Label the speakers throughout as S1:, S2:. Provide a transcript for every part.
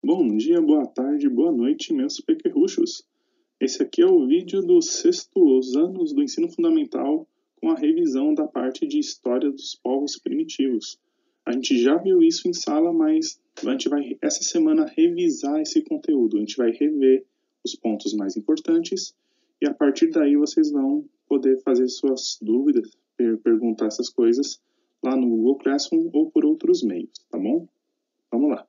S1: Bom dia, boa tarde, boa noite, meus pequerruchos. Esse aqui é o vídeo dos sextos anos do ensino fundamental com a revisão da parte de História dos Povos Primitivos. A gente já viu isso em sala, mas a gente vai, essa semana, revisar esse conteúdo. A gente vai rever os pontos mais importantes e a partir daí vocês vão poder fazer suas dúvidas, perguntar essas coisas lá no Google Classroom ou por outros meios, tá bom? Vamos lá.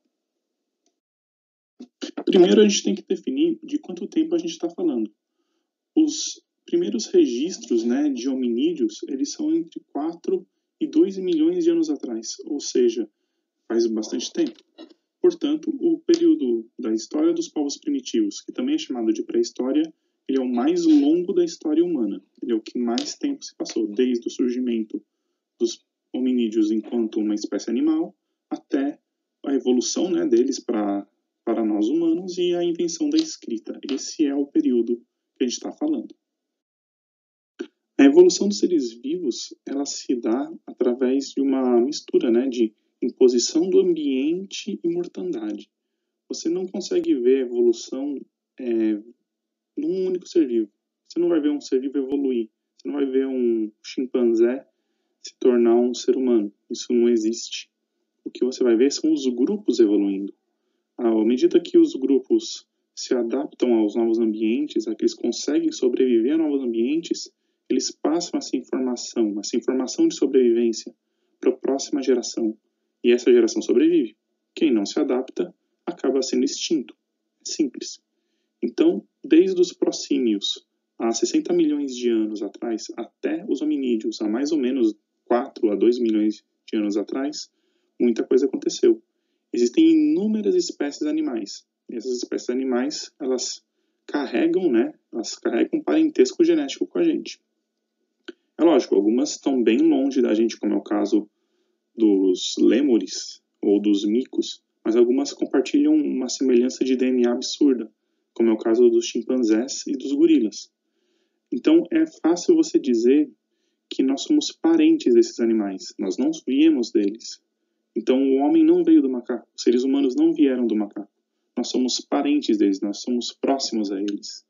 S1: Primeiro a gente tem que definir de quanto tempo a gente está falando. Os primeiros registros, de hominídeos, eles são entre 4 e 2 milhões de anos atrás, ou seja, faz bastante tempo. Portanto, o período da história dos povos primitivos, que também é chamado de pré-história, ele é o mais longo da história humana. Ele é o que mais tempo se passou, desde o surgimento dos hominídeos enquanto uma espécie animal, até a evolução deles para nós humanos e a invenção da escrita. Esse é o período que a gente está falando. A evolução dos seres vivos, ela se dá através de uma mistura, de imposição do ambiente e mortandade. Você não consegue ver a evolução num único ser vivo. Você não vai ver um ser vivo evoluir. Você não vai ver um chimpanzé se tornar um ser humano. Isso não existe. O que você vai ver são os grupos evoluindo. À medida que os grupos se adaptam aos novos ambientes, a que eles conseguem sobreviver a novos ambientes, eles passam essa informação de sobrevivência para a próxima geração. E essa geração sobrevive. Quem não se adapta acaba sendo extinto. É simples. Então, desde os prosímios, há 60 milhões de anos atrás, até os hominídeos, há mais ou menos 4 a 2 milhões de anos atrás, muita coisa aconteceu. Existem inúmeras espécies animais. E essas espécies animais, elas carregam parentesco genético com a gente. É lógico, algumas estão bem longe da gente, como é o caso dos lêmures ou dos micos, mas algumas compartilham uma semelhança de DNA absurda, como é o caso dos chimpanzés e dos gorilas. Então, é fácil você dizer que nós somos parentes desses animais, nós não viemos deles. Então, o homem não veio do macaco, os seres humanos não vieram do macaco. Nós somos parentes deles, nós somos próximos a eles.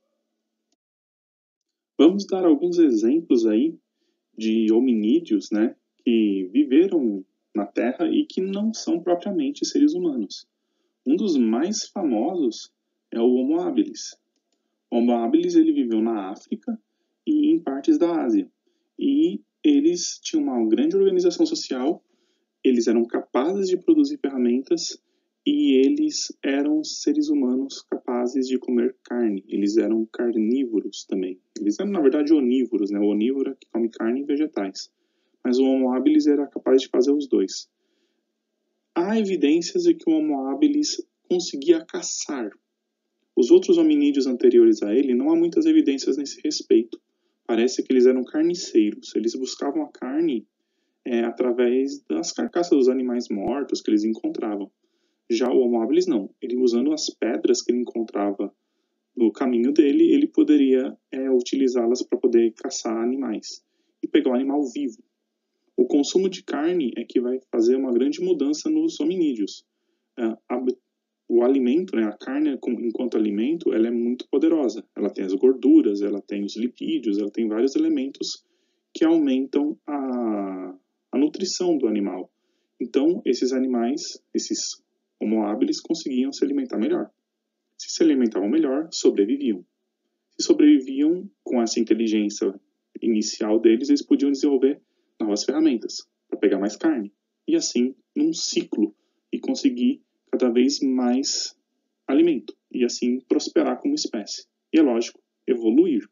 S1: Vamos dar alguns exemplos aí de hominídeos, que viveram na Terra e que não são propriamente seres humanos. Um dos mais famosos é o Homo habilis. O Homo habilis ele viveu na África e em partes da Ásia. E eles tinham uma grande organização social, eles eram capazes de produzir ferramentas e eles eram seres humanos capazes de comer carne. Eles eram carnívoros também. Eles eram, na verdade, onívoros, O onívoro que come carne e vegetais. Mas o Homo habilis era capaz de fazer os dois. Há evidências de que o Homo habilis conseguia caçar. Os outros hominídeos anteriores a ele, não há muitas evidências nesse respeito. Parece que eles eram carniceiros. Eles buscavam a carne através das carcaças dos animais mortos que eles encontravam. Já o Homo habilis não. Ele, usando as pedras que ele encontrava no caminho dele, ele poderia utilizá-las para poder caçar animais e pegar o animal vivo. O consumo de carne é que vai fazer uma grande mudança nos hominídeos. O alimento, a carne enquanto alimento, ela é muito poderosa. Ela tem as gorduras, ela tem os lipídios, ela tem vários elementos que aumentam a nutrição do animal. Então, esses animais, esses Homo habilis, conseguiam se alimentar melhor. Se alimentavam melhor, sobreviviam. Se sobreviviam com essa inteligência inicial deles, eles podiam desenvolver novas ferramentas para pegar mais carne. E assim, num ciclo, e conseguir cada vez mais alimento. E assim, prosperar como espécie. E é lógico, evoluir.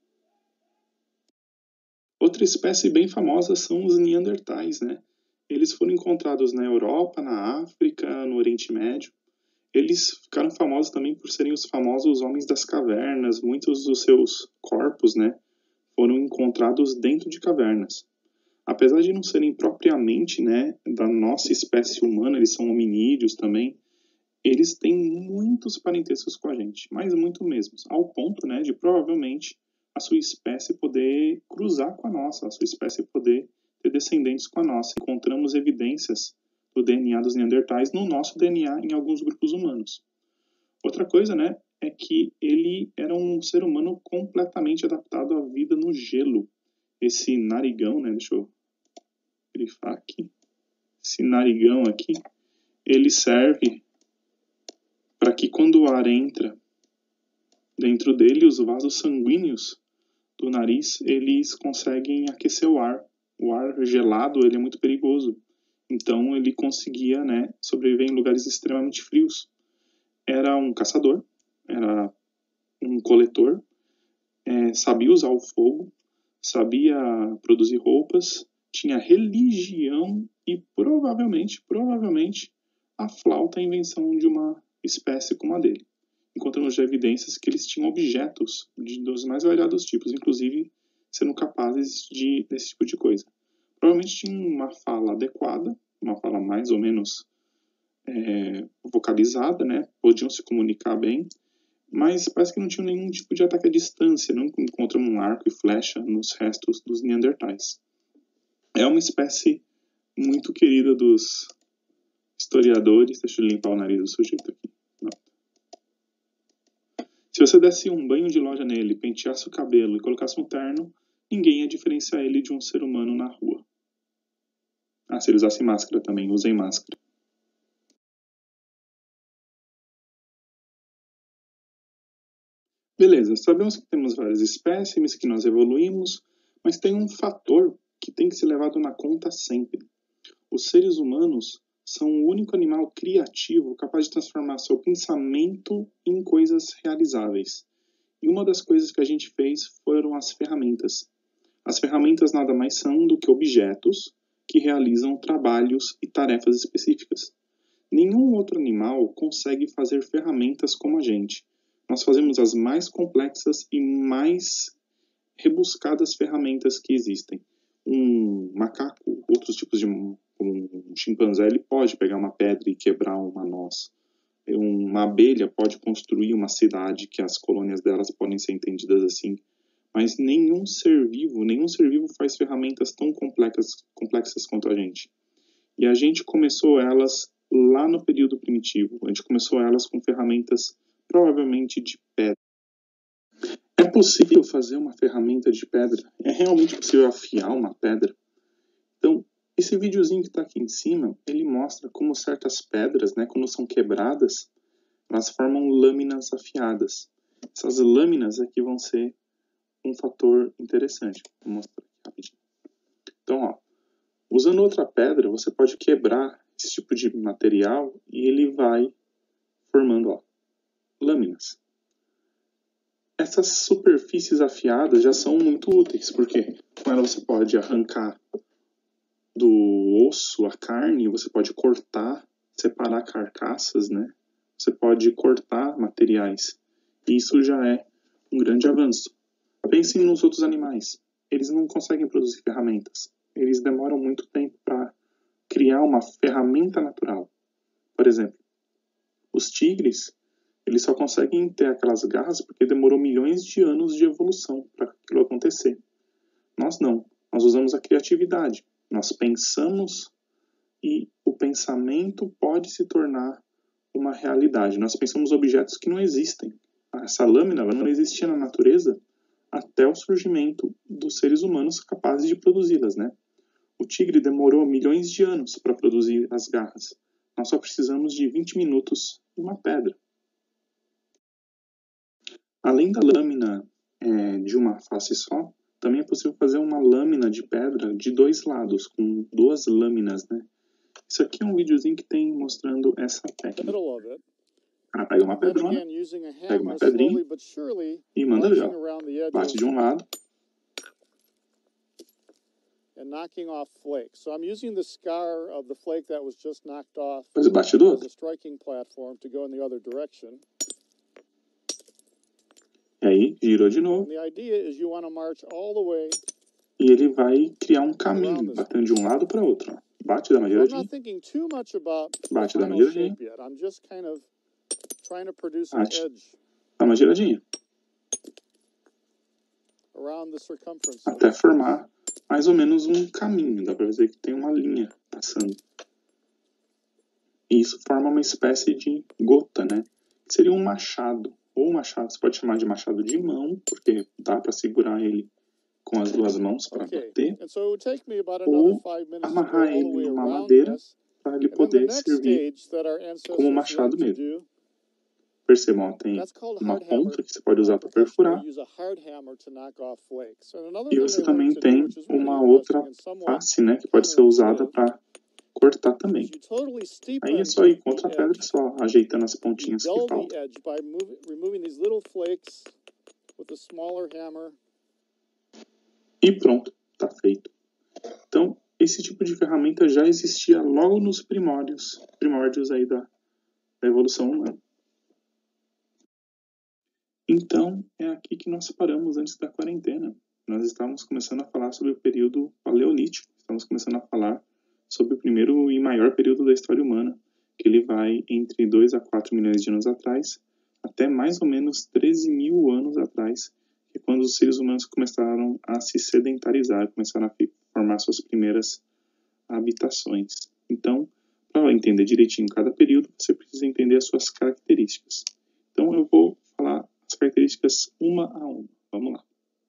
S1: Outra espécie bem famosa são os neandertais, Eles foram encontrados na Europa, na África, no Oriente Médio. Eles ficaram famosos também por serem os famosos homens das cavernas. Muitos dos seus corpos, foram encontrados dentro de cavernas. Apesar de não serem propriamente, da nossa espécie humana, eles são hominídeos também, eles têm muitos parentescos com a gente, mas muito mesmo, ao ponto, de provavelmente a sua espécie poder cruzar com a nossa, a sua espécie poder ter descendentes com a nossa. Encontramos evidências do DNA dos neandertais no nosso DNA em alguns grupos humanos. Outra coisa, né, é que ele era um ser humano completamente adaptado à vida no gelo. Esse narigão, né, deixa eu grifar aqui. Esse narigão aqui, ele serve para que quando o ar entra dentro dele, os vasos sanguíneos do nariz, eles conseguem aquecer o ar. O ar gelado, ele é muito perigoso. Então, ele conseguia, né, sobreviver em lugares extremamente frios. Era um caçador, era um coletor, sabia usar o fogo, sabia produzir roupas, tinha religião e provavelmente, a flauta é a invenção de uma espécie como a dele. Encontramos evidências que eles tinham objetos dos mais variados tipos, inclusive sendo capazes desse tipo de coisa. Provavelmente tinham uma fala adequada, uma fala mais ou menos vocalizada, né? Podiam se comunicar bem, mas parece que não tinham nenhum tipo de ataque à distância, não encontramos um arco e flecha nos restos dos neandertais. É uma espécie muito querida dos historiadores. Deixa eu limpar o nariz do sujeito aqui. Se você desse um banho de loja nele, penteasse o cabelo e colocasse um terno, ninguém ia diferenciar ele de um ser humano na rua. Ah, se ele usasse máscara também, usem máscara. Beleza, sabemos que temos várias espécimes, que nós evoluímos, mas tem um fator que tem que ser levado na conta sempre. Os seres humanos são o único animal criativo capaz de transformar seu pensamento em coisas realizáveis. E uma das coisas que a gente fez foram as ferramentas. As ferramentas nada mais são do que objetos que realizam trabalhos e tarefas específicas. Nenhum outro animal consegue fazer ferramentas como a gente. Nós fazemos as mais complexas e mais rebuscadas ferramentas que existem. Um macaco, outros tipos de como um chimpanzé, ele pode pegar uma pedra e quebrar uma noz. Uma abelha pode construir uma cidade que as colônias delas podem ser entendidas assim. Mas nenhum ser vivo faz ferramentas tão complexas quanto a gente. E a gente começou elas lá no período primitivo. A gente começou elas com ferramentas provavelmente de pedra. É possível fazer uma ferramenta de pedra? É realmente possível afiar uma pedra? Então, esse videozinho que está aqui em cima, ele mostra como certas pedras, né, quando são quebradas, elas formam lâminas afiadas. Essas lâminas aqui vão ser um fator interessante. Vou mostrar aqui rapidinho. Então, ó, usando outra pedra, você pode quebrar esse tipo de material e ele vai formando, ó, lâminas. Essas superfícies afiadas já são muito úteis, porque com ela você pode arrancar do osso a carne, você pode cortar, separar carcaças, né? Você pode cortar materiais. E isso já é um grande avanço. Pensem nos outros animais. Eles não conseguem produzir ferramentas. Eles demoram muito tempo para criar uma ferramenta natural. Por exemplo, os tigres, eles só conseguem ter aquelas garras porque demorou milhões de anos de evolução para aquilo acontecer. Nós não. Nós usamos a criatividade. Nós pensamos e o pensamento pode se tornar uma realidade. Nós pensamos objetos que não existem. Essa lâmina não existia na natureza até o surgimento dos seres humanos capazes de produzi-las, né? O tigre demorou milhões de anos para produzir as garras. Nós só precisamos de 20 minutos e uma pedra. Além da lâmina de uma face só, também é possível fazer uma lâmina de pedra de dois lados, com duas lâminas, né? Isso aqui é um videozinho que tem mostrando essa técnica. Ela pega uma pedrona, pega uma pedrinha e manda ali, ó. Bate de um lado.
S2: And knocking off flakes. So I'm using the scar of the flake that was just knocked off
S1: Depois bate do
S2: as
S1: outro.
S2: a striking platform to go in the other direction.
S1: E aí, girou de novo.
S2: And the idea is you want to march all the way.
S1: E ele vai criar um caminho, batendo de um lado para outro. Ó. Bate, dá uma
S2: So I'm
S1: giradinha.
S2: not thinking too much about
S1: Bate,
S2: the
S1: dá uma
S2: final
S1: giradinha.
S2: shape yet. I'm just kind of trying to produce an
S1: Bate,
S2: edge
S1: dá uma giradinha.
S2: around the circumference.
S1: Até formar mais ou menos um caminho. Dá para ver que tem uma linha passando. E isso forma uma espécie de gota, né? seria um machado. Ou um machado, você pode chamar de machado de mão, porque dá para segurar ele com as duas mãos para bater. Ou amarrar ele numa madeira para ele poder servir como machado mesmo. Percebam, tem uma ponta que você pode usar para perfurar. E você também tem uma outra face, né, que pode ser usada para cortar também. Aí é só ir com outra pedra, só ajeitando as pontinhas que faltam. E pronto, está feito. Então, esse tipo de ferramenta já existia logo nos primórdios aí da evolução humana. Então, é aqui que nós paramos antes da quarentena. Nós estávamos começando a falar sobre o período paleolítico. Estamos começando a falar sobre o primeiro e maior período da história humana, que ele vai entre 2 a 4 milhões de anos atrás, até mais ou menos 13 mil anos atrás, que é quando os seres humanos começaram a se sedentarizar, começaram a formar suas primeiras habitações. Então, para entender direitinho cada período, você precisa entender as suas características. Então, eu vou falar as características uma a uma. Vamos lá.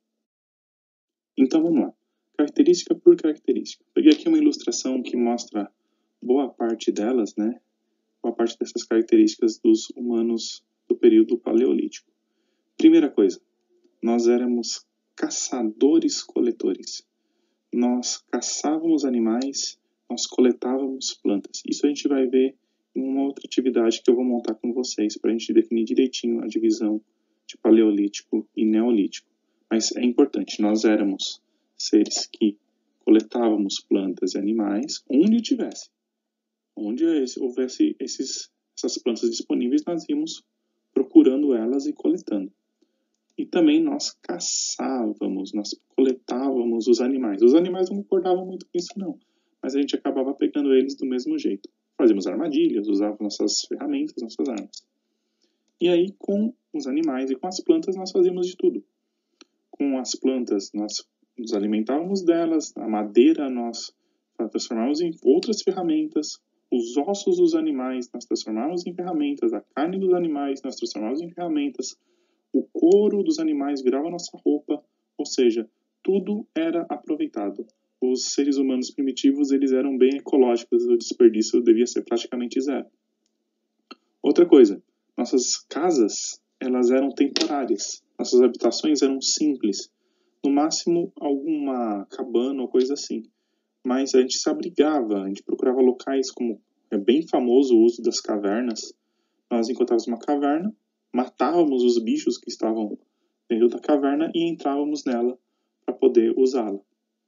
S1: Então, vamos lá. Característica por característica. Peguei aqui uma ilustração que mostra boa parte delas, né? Boa parte dessas características dos humanos do período paleolítico. Primeira coisa, nós éramos caçadores-coletores. Nós caçávamos animais, nós coletávamos plantas. Isso a gente vai ver em uma outra atividade que eu vou montar com vocês para a gente definir direitinho a divisão de paleolítico e neolítico. Mas é importante, nós éramos seres que coletávamos plantas e animais onde tivesse. Onde houvesse essas plantas disponíveis, nós íamos procurando elas e coletando. E também nós caçávamos, nós coletávamos os animais. Os animais não concordavam muito com isso, não. Mas a gente acabava pegando eles do mesmo jeito. Fazíamos armadilhas, usávamos nossas ferramentas, nossas armas. E aí, com os animais e com as plantas, nós fazíamos de tudo. Com as plantas, nós nos alimentávamos delas. A madeira, nós transformávamos em outras ferramentas. Os ossos dos animais, nós transformávamos em ferramentas. A carne dos animais, nós transformávamos em ferramentas. O couro dos animais virava nossa roupa. Ou seja, tudo era aproveitado. Os seres humanos primitivos, eles eram bem ecológicos. O desperdício devia ser praticamente zero. Outra coisa, nossas casas, elas eram temporárias. Nossas habitações eram simples. No máximo, alguma cabana ou coisa assim. Mas a gente se abrigava, a gente procurava locais como é bem famoso o uso das cavernas. Nós encontrávamos uma caverna, matávamos os bichos que estavam dentro da caverna e entrávamos nela para poder usá-la.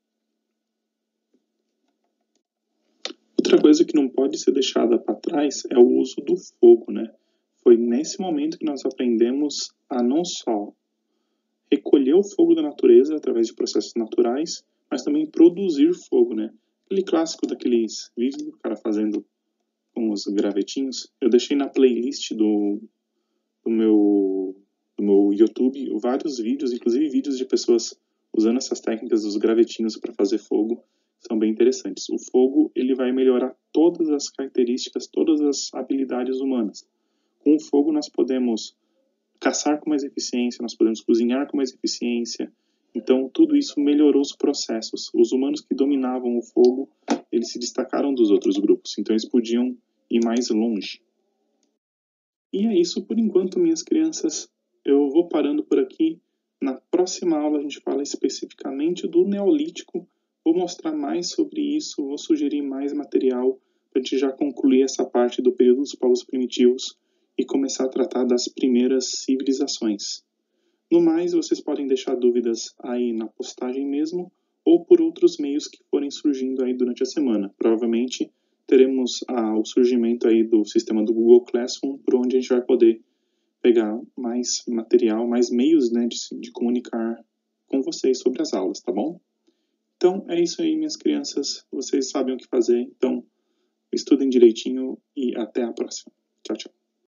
S1: Outra coisa que não pode ser deixada para trás é o uso do fogo, né? Foi nesse momento que nós aprendemos a não só recolher o fogo da natureza através de processos naturais, mas também produzir fogo, né? Aquele clássico daqueles vídeos do cara fazendo com os gravetinhos. Eu deixei na playlist do meu YouTube vários vídeos, inclusive vídeos de pessoas usando essas técnicas dos gravetinhos para fazer fogo. São bem interessantes. O fogo, ele vai melhorar todas as características, todas as habilidades humanas. Com o fogo nós podemos caçar com mais eficiência, nós podemos cozinhar com mais eficiência. Então, tudo isso melhorou os processos. Os humanos que dominavam o fogo, eles se destacaram dos outros grupos. Então, eles podiam ir mais longe. E é isso por enquanto, minhas crianças. Eu vou parando por aqui. Na próxima aula, a gente fala especificamente do Neolítico. Vou mostrar mais sobre isso, vou sugerir mais material para a gente já concluir essa parte do período dos povos primitivos e começar a tratar das primeiras civilizações. No mais, vocês podem deixar dúvidas aí na postagem mesmo ou por outros meios que forem surgindo aí durante a semana. Provavelmente teremos o surgimento aí do sistema do Google Classroom, por onde a gente vai poder pegar mais material, mais meios, né, de comunicar com vocês sobre as aulas, tá bom? Então, é isso aí, minhas crianças. Vocês sabem o que fazer, então estudem direitinho e até a próxima. Tchau, tchau.